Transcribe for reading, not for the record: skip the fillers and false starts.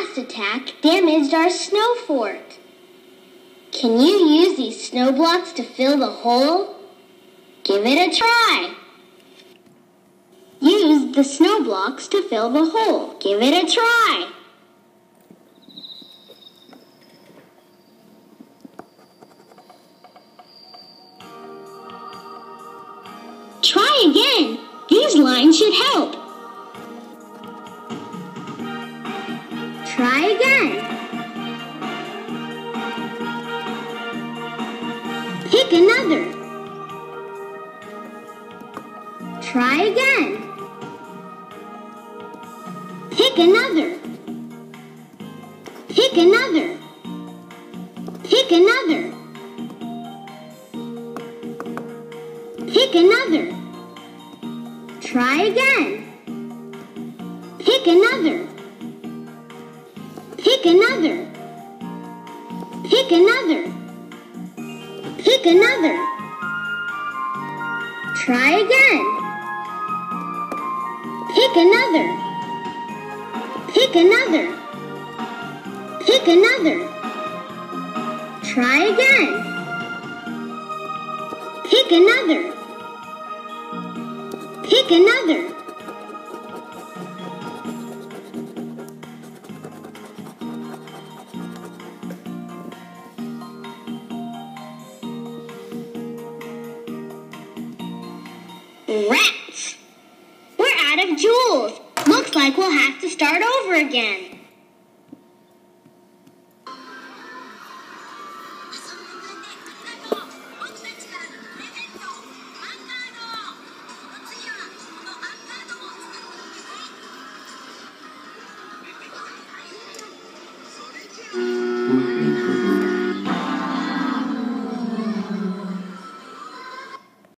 last attack damaged our snow fort. Can you use these snow blocks to fill the hole? Give it a try. Use the snow blocks to fill the hole. Give it a try. Try again. These lines should help. Try again. Pick another. Try again. Pick another. Pick another. Pick another. Pick another. Try again. Pick another. Pick another. Pick another. Pick another. Try again. Pick another. Pick another. Pick another. Try again. Pick another. Pick another. Rats! We're out of jewels. Looks like we'll have to start over again.